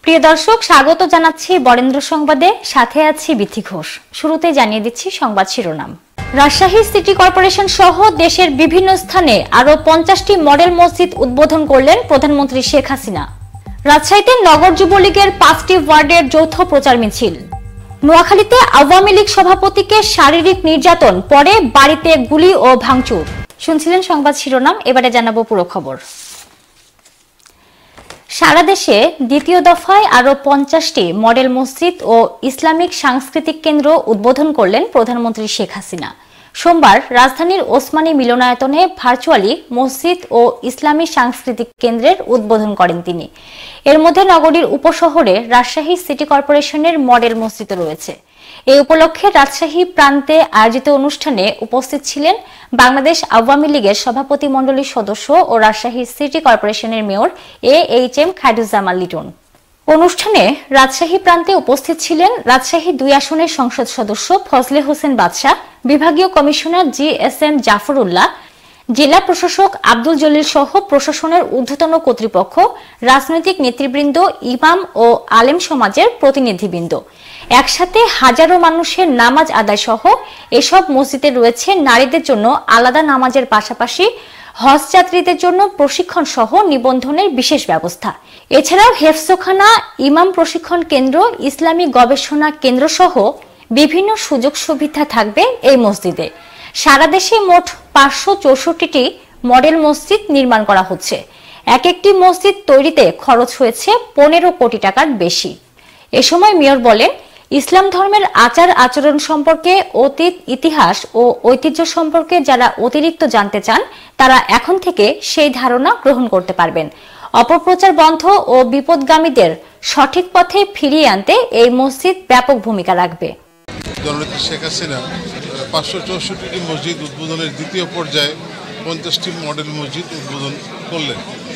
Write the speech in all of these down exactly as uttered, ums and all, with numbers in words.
প্রিয় দর্শক, স্বাগত জানাচ্ছি বরেন্দ্র সংবাদে, সাথে আছি বিথি ঘোষ। শুরুতে জানিয়ে দিচ্ছি সংবাদ শিরোনাম। রাজশাহী সিটি কর্পোরেশন সহ দেশের বিভিন্ন স্থানে আরো পঞ্চাশটি মডেল মসজিদ উদ্বোধন করলেন প্রধানমন্ত্রী শেখ হাসিনা। রাজশাহীতে নগর যুবলীগের পাঁচটি ওয়ার্ডের যৌথ প্রচার মিছিল। নোয়াখালীতে আওয়ামী লীগ সভাপতিকে শারীরিক নির্যাতন, পরে বাড়িতে গুলি ও ভাঙচুর। শুনছিলেন সংবাদ শিরোনাম, এবারে জানাবো পুরো খবর। সারা দেশে দ্বিতীয় দফায় আরো পঞ্চাশটি মডেল মসজিদ ও ইসলামিক সাংস্কৃতিক কেন্দ্র উদ্বোধন করলেন প্রধানমন্ত্রী শেখ হাসিনা। সোমবার রাজধানীর ওসমানী মিলনায়তনে ভার্চুয়ালি মসজিদ ও ইসলামী সাংস্কৃতিক কেন্দ্রের উদ্বোধন করেন তিনি। এর মধ্যে নগরীর উপশহরে রাজশাহী সিটি কর্পোরেশনের মডেল মসজিদ রয়েছে। এই উপলক্ষে রাজশাহী প্রান্তে আয়োজিত অনুষ্ঠানে উপস্থিত ছিলেন বাংলাদেশ আওয়ামী লীগের সভাপতি মণ্ডলীর সদস্য ও রাজশাহী সিটি কর্পোরেশনের mayor A H M Khairuzzaman Liton. অনুষ্ঠানে রাজশাহী প্রান্তে উপস্থিত ছিলেন রাজশাহী দুই আসনের সংসদ সদস্য ফজলে হোসেন বাদশাহ, বিভাগীয় commissioner G S M Jafar Ullah, জেলা প্রশাসক আব্দুল জলিল সহ প্রশাসনের ঊর্ধ্বতন কর্তৃপক্ষ, রাজনৈতিক নেতৃবৃন্দ, ইমাম ও আলেম সমাজের প্রতিনিধিবৃন্দ। একসাথে হাজারো মানুষের নামাজ আদায় সহ এসব মসজিদে রয়েছে নারীদের জন্য আলাদা নামাজের পাশাপাশি হজ যাত্রীদের জন্য প্রশিক্ষণ সহ নিবন্ধনের বিশেষ ব্যবস্থা। এছাড়াও হেফজখানা, ইমাম প্রশিক্ষণ কেন্দ্র, ইসলামী গবেষণা কেন্দ্র সহ বিভিন্ন সুযোগ সুবিধা থাকবে এই মসজিদে। সারা দেশে মোট পাঁচশো চৌষট্টিটি মডেল মসজিদ নির্মাণ করা হচ্ছে। এক একটি মসজিদ তৈরিতে খরচ হয়েছে পনেরো কোটি টাকার বেশি। এ সময় মেয়র বলেন, ইসলাম ধর্মের আচার আচরণ সম্পর্কে, অতীত ইতিহাস ও ঐতিহ্য সম্পর্কে যারা অতিরিক্ত জানতে চান তারা এখন থেকে সেই ধারণা গ্রহণ করতে পারবেন। অপপ্রচার বন্ধ ও বিপদগামীদের সঠিক পথে ফিরিয়ে আনতে এই মসজিদ ব্যাপক ভূমিকা রাখবে। জননেত্রী শেখ হাসিনা পাঁচশো চৌষট্টিটি মসজিদ উদ্বোধনের দ্বিতীয় পর্যায়ে পঞ্চাশটি মডেল মসজিদ উদ্বোধন করলেন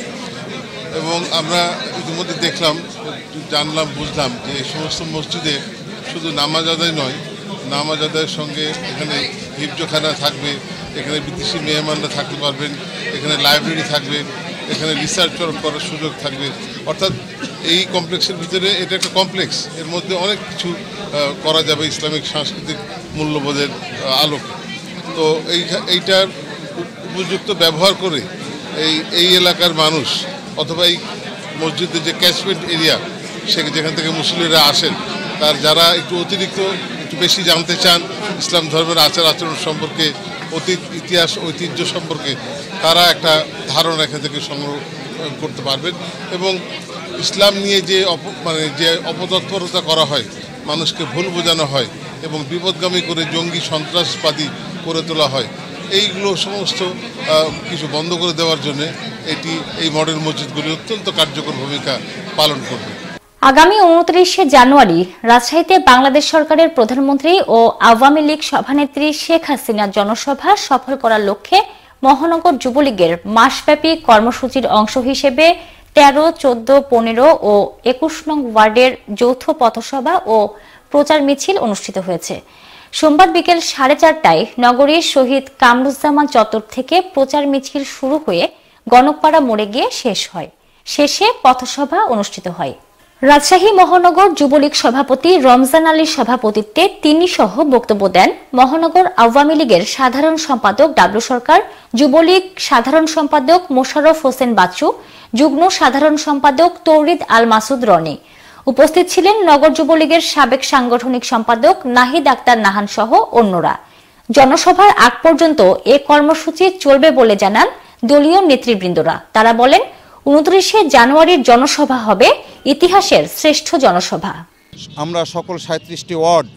এবং আমরা ইতিমধ্যে দেখলাম, জানলাম, বুঝলাম যে এই সমস্ত মসজিদে শুধু নামাজ আদায় নয়, নামাজ আদায়ের সঙ্গে এখানে হিফজখানা থাকবে, এখানে বিদেশি মেহমানরা থাকতে পারবেন, এখানে লাইব্রেরি থাকবে, এখানে রিসার্চ করার সুযোগ থাকবে। অর্থাৎ এই কমপ্লেক্সের ভিতরে এটা একটা কমপ্লেক্স, এর মধ্যে অনেক কিছু করা যাবে ইসলামিক সাংস্কৃতিক মূল্যবোধের আলোকে। তো এই এইটার উপযুক্ত ব্যবহার করে এই এই এলাকার মানুষ অথবা এই মসজিদের যে ক্যাচমেন্ট এরিয়া, সে যেখান থেকে মুসলিমরা আসেন, তার যারা একটু অতিরিক্ত একটু বেশি জানতে চান ইসলাম ধর্মের আচার আচরণ সম্পর্কে, অতীত ইতিহাস ঐতিহ্য সম্পর্কে, তারা একটা ধারণা এখান থেকে সংগ্রহ করতে পারবেন। এবং ইসলাম নিয়ে যে অপ মানে যে অপতৎপরতা করা হয়, মানুষকে ভুল বোঝানো হয় এবং বিপদগামী করে জঙ্গি সন্ত্রাসবাদী করে তোলা হয়, এইগুলো সমস্ত কিছু বন্ধ করে দেওয়ার জন্য এটি এই মডেল মসজিদগুলি অত্যন্ত কার্যকর ভূমিকা পালন করবে। আগামী উনত্রিশে জানুয়ারি রাজশাহীতে বাংলাদেশ সরকারের প্রধানমন্ত্রী ও আওয়ামী লীগ সভানেত্রী শেখ হাসিনার জনসভা সফল করার লক্ষ্যে মহানগর যুবলীগের মাসব্যাপী কর্মসূচির অংশ হিসেবে তেরো, চোদ্দ, পনেরো ও একুশ নং ওয়ার্ডের যৌথ পথসভা ও প্রচার মিছিল অনুষ্ঠিত হয়েছে। সোমবার বিকেল সাড়ে চারটায় নগরীর শহীদ কামরুজ্জামান চত্বর থেকে প্রচার মিছিল শুরু হয়ে গণকপাড়া মোড়ে গিয়ে শেষ হয়। শেষে পথসভা অনুষ্ঠিত হয়। রাজশাহী মহানগর যুবলীগ সভাপতি রমজান আলীর সভাপতিত্বে তিনি সহ বক্তব্য দেন মহানগর আওয়ামী লীগের সাধারণ সম্পাদক ডাবলু সরকার, যুবলীগ সাধারণ সম্পাদক মোশাররফ হোসেন বাচ্চু, যুগ্ম সাধারণ সম্পাদক তৌরিদ আল মাসুদ রনি। উপস্থিত ছিলেন নগর যুবলীগের সাবেক সাংগঠনিক সম্পাদক নাহিদ আক্তার নাহান সহ অন্যরা। জনসভার আগ পর্যন্ত এ কর্মসূচি চলবে বলে জানান দলীয় নেতৃবৃন্দরা। তারা বলেন, উনত্রিশে জানুয়ারির জনসভা হবে ইতিহাসের শ্রেষ্ঠ জনসভা। আমরা সকল সাঁত্রিশটি ওয়ার্ড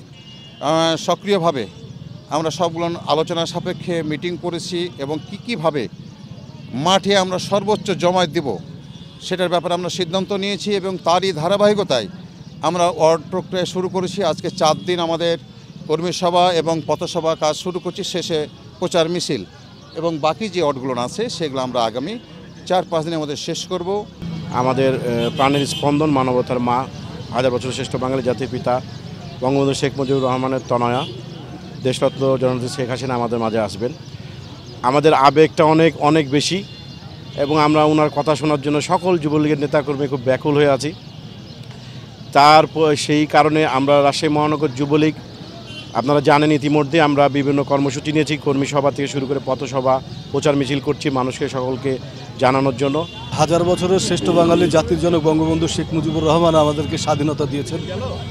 সক্রিয়ভাবে আমরা সবগুলো আলোচনা সাপেক্ষে মিটিং করেছি এবং কী কীভাবে মাঠে আমরা সর্বোচ্চ জমায়েত দেব সেটার ব্যাপারে আমরা সিদ্ধান্ত নিয়েছি এবং তারই ধারাবাহিকতায় আমরা ওয়ার্ড প্রক্রিয়া শুরু করেছি। আজকে চার দিন আমাদের কর্মী সভা এবং পথসভা কাজ শুরু করছি, শেষে প্রচার মিছিল এবং বাকি যে ওয়ার্ডগুলো আছে সেগুলো আমরা আগামী চার পাঁচ দিনের মধ্যে শেষ করব। আমাদের প্রাণের স্পন্দন, মানবতার মা, হাজার বছর শ্রেষ্ঠ বাঙালি জাতির পিতা বঙ্গবন্ধু শেখ মুজিবুর রহমানের তনয়া দেশরত্ন জননেত্রী শেখ হাসিনা আমাদের মাঝে আসবেন। আমাদের আবেগটা অনেক অনেক বেশি এবং আমরা ওনার কথা শোনার জন্য সকল যুবলীগের নেতাকর্মী খুব ব্যাকুল হয়ে আছি। তার সেই কারণে আমরা রাজশাহী মহানগর যুবলীগ আপনারা জানেন ইতিমধ্যে আমরা বিভিন্ন কর্মসূচি নিয়েছি, কর্মী সভা থেকে শুরু করে পথসভা, প্রচার মিছিল করছি মানুষকে সকলকে জানানোর জন্য। হাজার বছরের শ্রেষ্ঠ বাঙালি জাতির জনক বঙ্গবন্ধু শেখ মুজিবুর রহমান আমাদেরকে স্বাধীনতা দিয়েছেন,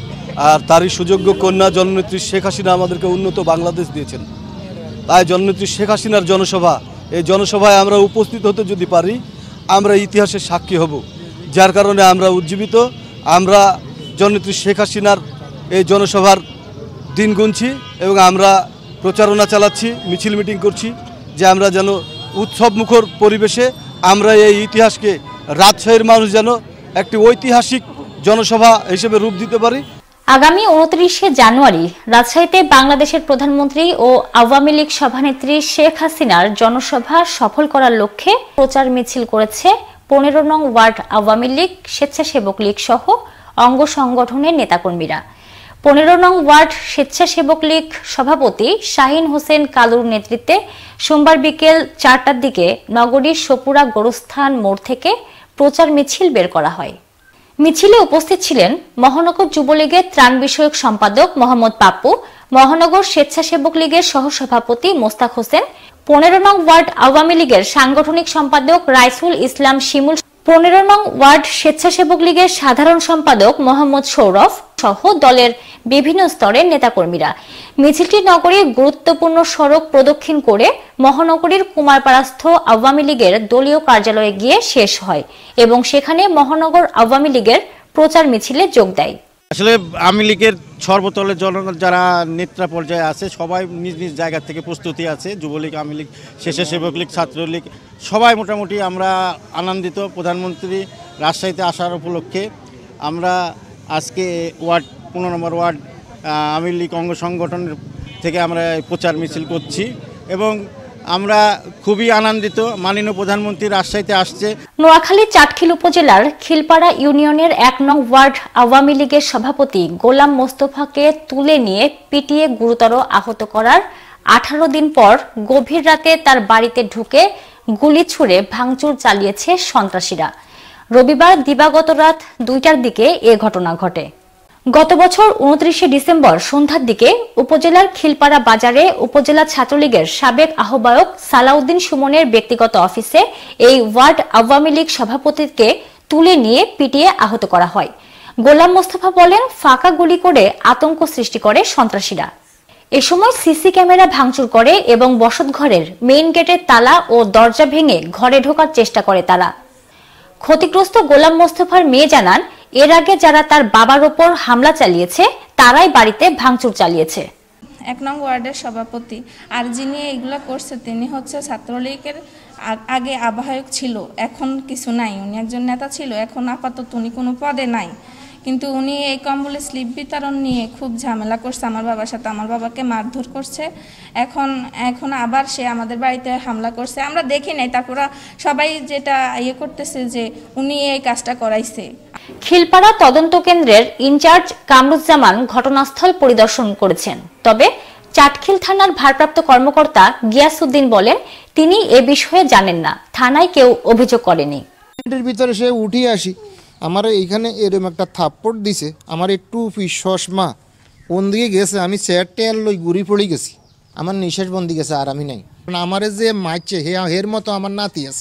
আর তারই সুযোগ্য কন্যা জননেত্রী শেখ হাসিনা আমাদেরকে উন্নত বাংলাদেশ দিয়েছেন। তাই জননেত্রী শেখ হাসিনার জনসভা, এই জনসভায় আমরা উপস্থিত হতে যদি পারি আমরা ইতিহাসের সাক্ষী হব, যার কারণে আমরা উজ্জীবিত। আমরা জননেত্রী শেখ হাসিনার এই জনসভার দিন গুনছি এবং আমরা প্রচারণা চালাচ্ছি, মিছিল মিটিং করছি, যে আমরা যেন উৎসব মুখর পরিবেশে আমরা এই ইতিহাসকে রাজশাহীর মানুষ যেন একটি ঐতিহাসিক জনসভা হিসেবে রূপ দিতে পারি। আগামী উনত্রিশে জানুয়ারি রাজশাহীতে বাংলাদেশের প্রধানমন্ত্রী ও আওয়ামী লীগ সভানেত্রী শেখ হাসিনার জনসভা সফল করার লক্ষ্যে প্রচার মিছিল করেছে পনেরো নং ওয়ার্ড আওয়ামী লীগ, স্বেচ্ছাসেবক লীগ সহ অঙ্গ সংগঠনের নেতাকর্মীরা। পনেরো নং ওয়ার্ড স্বেচ্ছাসেবক লীগ সভাপতি শাহিন হোসেন কালুর নেতৃত্বে সোমবার বিকেল চারটার দিকে নগরীর সপুরা গোরস্থান মোড় থেকে প্রচার মিছিল বের করা হয়। মিছিলে উপস্থিত ছিলেন মহানগর যুবলীগের ত্রাণ বিষয়ক সম্পাদক মোহাম্মদ পাপ্পু, মহানগর স্বেচ্ছাসেবক লীগের সহসভাপতি মোস্তাক হোসেন, পনেরো নং ওয়ার্ড আওয়ামী লীগের সাংগঠনিক সম্পাদক রাইসুল ইসলাম শিমুল, পনেরো নং ওয়ার্ড স্বেচ্ছাসেবক লীগের সাধারণ সম্পাদক মোহাম্মদ সৌরভ সহ দলের বিভিন্ন স্তরের নেতাকর্মীরা। মিছিলটি নগরীর গুরুত্বপূর্ণ সড়ক প্রদক্ষিণ করে মহানগরীর কুমারপাড়াস্থ আওয়ামী লীগের দলীয় কার্যালয়ে গিয়ে শেষ হয় এবং সেখানে মহানগর আওয়ামী লীগের প্রচার মিছিলে যোগ দেয়। আসলে আওয়ামী লীগের সর্বতলের জনগণ যারা নেতা পর্যায়ে আছে সবাই নিজ নিজ জায়গা থেকে প্রস্তুতি আছে। যুবলীগ, আওয়ামী লীগ, স্বেচ্ছাসেবক লীগ, ছাত্রলীগ সবাই মোটামুটি আমরা আনন্দিত প্রধানমন্ত্রী রাজশাহীতে আসার উপলক্ষে। আমরা আজকে ওয়ার্ড পনেরো নম্বর ওয়ার্ড আওয়ামী লীগ অঙ্গ সংগঠনের থেকে আমরা প্রচার মিছিল করছি এবং আমরা খুবই আনন্দিত মাননীয় প্রধানমন্ত্রী রাজশাহীতে আসছে। নোয়াখালী চাটখিল উপজেলার খিলপাড়া ইউনিয়নের এক নং ওয়ার্ড আওয়ামী লীগের সভাপতি গোলাম মোস্তফাকে তুলে নিয়ে পিটিয়ে গুরুতর আহত করার আঠারো দিন পর গভীর রাতে তার বাড়িতে ঢুকে গুলি ছুড়ে ভাঙচুর চালিয়েছে সন্ত্রাসীরা। রবিবার দিবাগত রাত দুইটার দিকে এ ঘটনা ঘটে। গত বছর উনত্রিশে ডিসেম্বর সন্ধ্যার দিকে উপজেলার খিলপাড়া বাজারে উপজেলা ছাত্রলীগের সাবেক আহ্বায়ক সালাউদ্দিন সুমনের ব্যক্তিগত অফিসে এই ওয়ার্ড আওয়ামী লীগ সভাপতিকে তুলে নিয়ে পিটিয়ে আহত করা হয়। গোলাম মোস্তফা বলেন, ফাঁকা গুলি করে আতঙ্ক সৃষ্টি করে সন্ত্রাসীরা। এ সময় সিসি ক্যামেরা ভাঙচুর করে এবং বসতঘরের মেইন গেটের তালা ও দরজা ভেঙে ঘরে ঢোকার চেষ্টা করে তারা। ক্ষতিগ্রস্ত গোলাম মোস্তফার মেয়ে জানান, এর আগে যারা তার বাবার ওপর হামলা চালিয়েছে তারাই বাড়িতে ভাঙচুর চালিয়েছে। এক নং ওয়ার্ডের সভাপতি আর যিনি এগুলা করছে তিনি হচ্ছে ছাত্রলীগের আগে আহ্বায়ক ছিল, এখন কিছু নাই। উনি একজন নেতা ছিল, এখন আপাতত উনি কোনো পদে নাই, কিন্তু উনি এই কম্বলের স্লিপ বিতরণ নিয়ে খুব ঝামেলা করছে আমার বাবার সাথে। আমার বাবাকে মারধর করছে। এখন এখন আবার সে আমাদের বাড়িতে হামলা করছে। আমরা দেখি নাই, তারপরে সবাই যেটা ইয়ে করতেছে যে উনি এই কাজটা করাইছে। খিলপাড়া তদন্ত কেন্দ্রের ইনচার্জ কামরুজ্জামান ঘটনাস্থল পরিদর্শন করেছেন, তবে চাটখিল থানার ভারপ্রাপ্ত কর্মকর্তা গিয়াসউদ্দিন বলেন তিনি এ বিষয়ে জানেন না, থানায় কেউ অভিযোগ করেনি। এর ভিতরে সে উঠি আসি, আমার এইখানে এরকম একটা থাপ্পড় দিছে, আমার একটু চশমা কোন দিকে গেছে, আমি চেয়ার টেয়ার লই ঘুরি পড়ে গেছি, আমার নিঃশ্বাস বন্দি গেছে আর আমি নাই। আমারে যে মারছে হে হের মতো আমার নাতি আছে,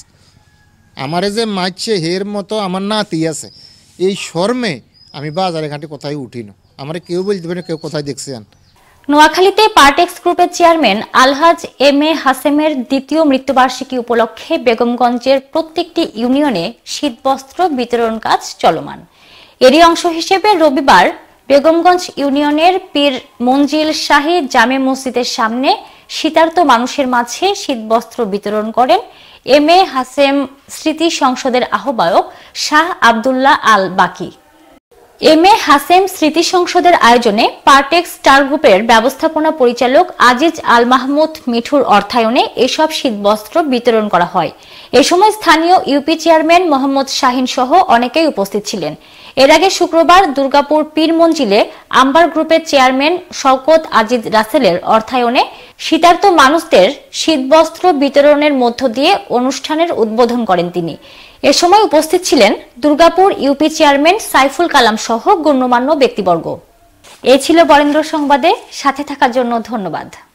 আমারে যে মারছে হের মতো আমার নাতি আছে, এই শর্মে আমি বাজারে ঘাটে কোথায় উঠি না, আমার কেউ বলতে পারে কেউ কোথায় দেখছেন। নোয়াখালীতে পার্টেক্স গ্রুপের চেয়ারম্যান আলহাজ এম এ হাসেমের দ্বিতীয় মৃত্যুবার্ষিকী উপলক্ষে বেগমগঞ্জের প্রত্যেকটি ইউনিয়নে শীতবস্ত্র বিতরণ কাজ চলমান। এরই অংশ হিসেবে রবিবার বেগমগঞ্জ ইউনিয়নের পীর মঞ্জিল শাহী জামে মসজিদের সামনে শীতার্ত মানুষের মাঝে শীতবস্ত্র বিতরণ করেন এম এ হাসেম স্মৃতি সংসদের আহ্বায়ক শাহ আবদুল্লাহ আল বাকি। এম এ হাসেম স্মৃতি সংসদের আয়োজনে পার্টেক্স স্টার গ্রুপের ব্যবস্থাপনা পরিচালক আজিজ আল মাহমুদ মিঠুর অর্থায়নে এসব শীতবস্ত্র বিতরণ করা হয়। এ সময় স্থানীয় ইউপি চেয়ারম্যান মোহাম্মদ শাহিন সহ অনেকেই উপস্থিত ছিলেন। এর আগে শুক্রবার দুর্গাপুর পীর মঞ্জিলে আম্বার গ্রুপের চেয়ারম্যান শওকত আজিজ রাসেলের অর্থায়নে শীতার্ত মানুষদের শীতবস্ত্র বিতরণের মধ্য দিয়ে অনুষ্ঠানের উদ্বোধন করেন তিনি। এ সময় উপস্থিত ছিলেন দুর্গাপুর ইউপি চেয়ারম্যান সাইফুল কালাম সহ গণ্যমান্য ব্যক্তিবর্গ। এই ছিল বরেন্দ্র সংবাদে, সাথে থাকার জন্য ধন্যবাদ।